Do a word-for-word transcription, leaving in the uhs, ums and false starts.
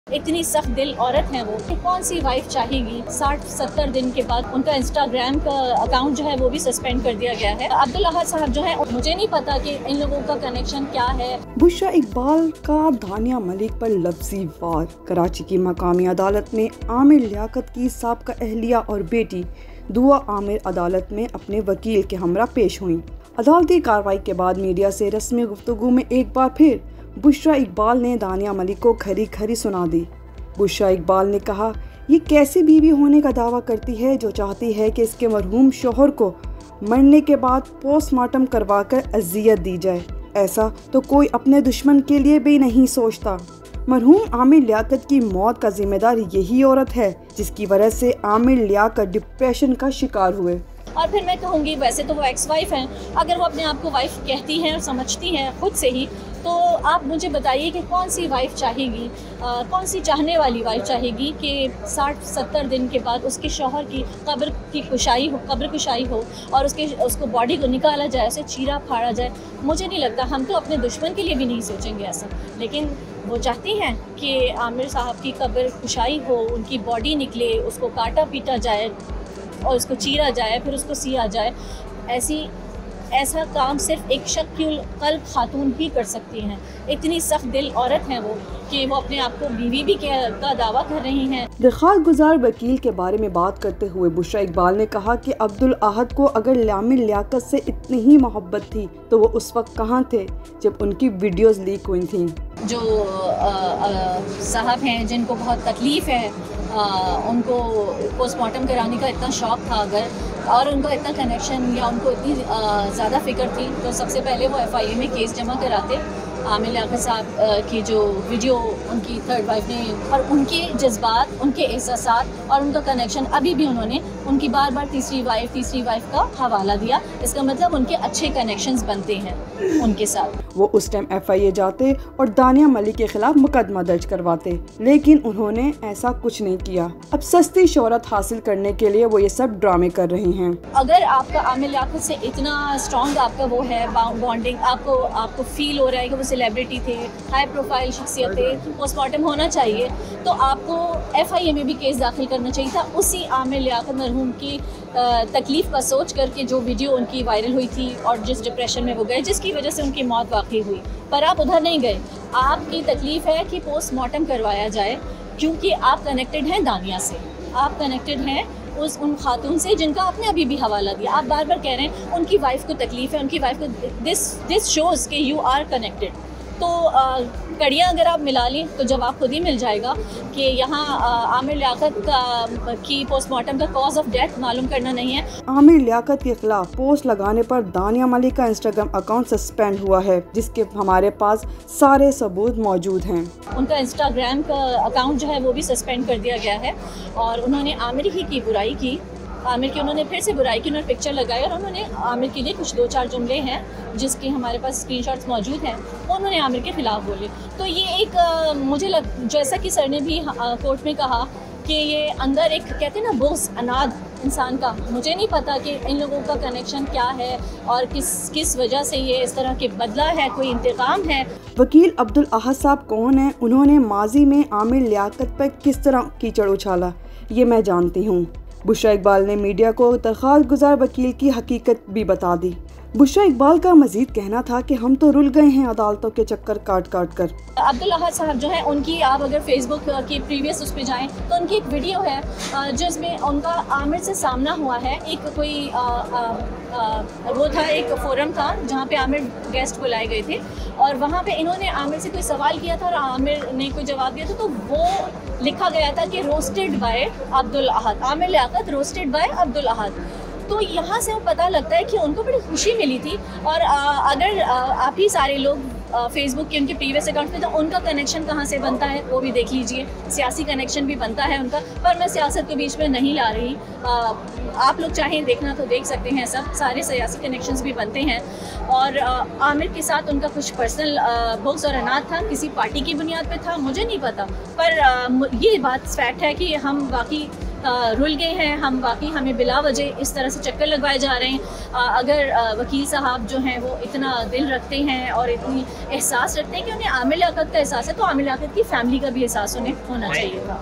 इतनी सख्त दिल औरत है वो, कौन सी वाइफ चाहेगी। साठ सत्तर दिन के बाद उनका इंस्टाग्राम का अकाउंट जो है वो भी सस्पेंड कर दिया गया है। अब्दुल अहद साहब जो है, मुझे नहीं पता कि इन लोगों का कनेक्शन क्या है। बुशरा इकबाल का दानिया मलिक पर लफ्जी वार। कराची की मकामी अदालत में आमिर लियाकत की साबका अहलिया और बेटी दुआ आमिर अदालत में अपने वकील के हमरा पेश हुई। अदालती कार्रवाई के बाद मीडिया से रस्मी गुफ्तगू में एक बार फिर बुशरा इकबाल ने दानिया मलिक को खरी खरी सुना दी। बुशरा इकबाल ने कहा, ये कैसी बीवी होने का दावा करती है जो चाहती है कि इसके मरहूम शौहर को मरने के बाद पोस्टमार्टम करवाकर अजियत दी जाए। ऐसा तो कोई अपने दुश्मन के लिए भी नहीं सोचता। मरहूम आमिर लियाकत की मौत का जिम्मेदार यही औरत है जिसकी वजह से आमिर लियाकत डिप्रेशन का शिकार हुए। और फिर मैं कहूँगी, वैसे तो वो एक्स वाइफ हैं, अगर वो अपने आप को वाइफ कहती हैं और समझती हैं खुद से ही, तो आप मुझे बताइए कि कौन सी वाइफ चाहेगी, आ, कौन सी चाहने वाली वाइफ चाहेगी कि साठ सत्तर दिन के बाद उसके शौहर की कब्र की कुशाई हो कब्र कुशाई हो और उसके उसको बॉडी को निकाला जाए, उसे चीरा फाड़ा जाए। मुझे नहीं लगता, हम तो अपने दुश्मन के लिए भी नहीं सोचेंगे ऐसा, लेकिन वो चाहती हैं कि आमिर साहब की कब्र कुशाई हो, उनकी बॉडी निकले, उसको काटा पीटा जाए और उसको चीरा जाए, फिर उसको सिया जाए। ऐसी ऐसा काम सिर्फ एक शक्युल कल्ब खातून ही कर सकती हैं। इतनी सख्त दिल औरत हैं वो कि वो अपने आप को बीवी भी का दावा कर रही हैं। दरख्वास्त गुजार वकील के बारे में बात करते हुए बुशरा इकबाल ने कहा कि अब्दुल अहद को अगर आमिर लियाकत से इतनी ही मोहब्बत थी तो वो उस वक्त कहाँ थे जब उनकी वीडियोस लीक हुई थी। जो साहब हैं जिनको बहुत तकलीफ़ है, आ, उनको पोस्टमार्टम कराने का इतना शौक़ था अगर, और उनका इतना कनेक्शन या उनको इतनी ज़्यादा फ़िक्र थी, तो सबसे पहले वो एफ आई ए में केस जमा कराते। आमिर लियाकत साहब की जो वीडियो उनकी थर्ड वाइफ ने, और उनके जज्बात, उनके एहसासात और उनका कनेक्शन, अभी भी उन्होंने उनकी बार बार तीसरी वाइफ तीसरी वाइफ का हवाला दिया। इसका मतलब उनके अच्छे कनेक्शंस बनते हैं उनके साथ। वो उस टाइम एफ आई ए जाते और दानिया मलिक के खिलाफ मुकदमा दर्ज करवाते, लेकिन उन्होंने ऐसा कुछ नहीं किया। अब सस्ती शोहरत हासिल करने के लिए वो ये सब ड्रामे कर रही हैं। अगर आपका आमिर लियाकत से इतना स्ट्रॉन्ग आपका वो है बॉन्डिंग, आपको आपको फील हो रहा है कि वो सेलिब्रिटी थे, हाई प्रोफाइल शख्सियत थे, पोस्टमार्टम होना चाहिए, तो आपको एफ आई ए में भी केस दाखिल करना चाहिए था। उसी आमिर लियाकत मरहूम की तकलीफ़ का सोच करके जो वीडियो उनकी वायरल हुई थी और जिस डिप्रेशन में वो गए, जिसकी वजह से उनकी मौत वाक़ई हुई, पर आप उधर नहीं गए। आपकी तकलीफ़ है कि पोस्टमार्टम करवाया जाए क्योंकि आप कनेक्टेड हैं दानिया से, आप कनेक्टेड हैं उस उन खातून से जिनका आपने अभी भी हवाला दिया। आप बार बार कह रहे हैं उनकी वाइफ को तकलीफ़ है, उनकी वाइफ को, दिस दिस शोज़ कि यू आर कनेक्टेड। तो कड़ियाँ अगर आप मिला लें तो जवाब खुद ही मिल जाएगा कि यहाँ आमिर लियाकत का की पोस्टमार्टम का कॉज ऑफ डेथ मालूम करना नहीं है। आमिर लियाकत के खिलाफ पोस्ट लगाने पर दानिया मलिक का इंस्टाग्राम अकाउंट सस्पेंड हुआ है, जिसके हमारे पास सारे सबूत मौजूद हैं। उनका इंस्टाग्राम का अकाउंट जो है वो भी सस्पेंड कर दिया गया है और उन्होंने आमिर ही की बुराई की, आमिर की उन्होंने फिर से बुराई की, उन्होंने पिक्चर लगाई और उन्होंने आमिर के लिए कुछ दो चार जुमले हैं जिसके हमारे पास स्क्रीनशॉट्स मौजूद हैं, वो उन्होंने आमिर के ख़िलाफ़ बोले। तो ये एक आ, मुझे लग जैसा कि सर ने भी आ, कोर्ट में कहा कि ये अंदर एक, कहते हैं ना, बोस अनाद इंसान का, मुझे नहीं पता कि इन लोगों का कनेक्शन क्या है और किस किस वजह से ये इस तरह के बदला है, कोई इंतकाम है। वकील अब्दुल अहद साहब कौन है, उन्होंने माजी में आमिर लियाकत पर किस तरह कीचड़ उछाला, ये मैं जानती हूँ। बुशरा इकबाल ने मीडिया को दरख्वास्त गुजार वकील की हकीकत भी बता दी। बुशरा इकबाल का मजीद कहना था कि हम तो रुल गए हैं अदालतों के चक्कर काट काट कर। अब्दुल अहद साहब जो है, उनकी आप अगर फेसबुक की प्रीवियस उस पर जाएँ तो उनकी एक वीडियो है जिसमें उनका आमिर से सामना हुआ है। एक कोई आ, आ, आ, वो था, एक फोरम था जहाँ पे आमिर गेस्ट बुलाए गए थे और वहाँ पे इन्होंने आमिर से कोई सवाल किया था और आमिर ने कोई जवाब दिया था, तो वो लिखा गया था कि roasted by Abdul Ahad, Aamir Liaquat roasted by Abdul Ahad. तो यहाँ से वो पता लगता है कि उनको बड़ी खुशी मिली थी। और आ, अगर आ, आप ही सारे लोग फेसबुक के उनके प्रीवियस अकाउंट में, तो उनका कनेक्शन कहाँ से बनता है वो भी देख लीजिए, सियासी कनेक्शन भी बनता है उनका, पर मैं सियासत के बीच में नहीं ला रही। आ, आप लोग चाहें देखना तो देख सकते हैं, सब सारे सियासी कनेक्शंस भी बनते हैं। और आ, आमिर के साथ उनका कुछ पर्सनल बुक्स और अनाथ था, किसी पार्टी की बुनियाद पे था, मुझे नहीं पता, पर आ, ये बात फैक्ट है कि हम बाकी रुल गए हैं हम, बाकी हमें बिला वजह इस तरह से चक्कर लगवाए जा रहे हैं। अगर वकील साहब जो हैं वो इतना दिल रखते हैं और इतनी एहसास रखते हैं कि उन्हें आमिर लियाकत का एहसास है, तो आमिर लियाकत की फैमिली का भी एहसास उन्हें होना चाहिए था।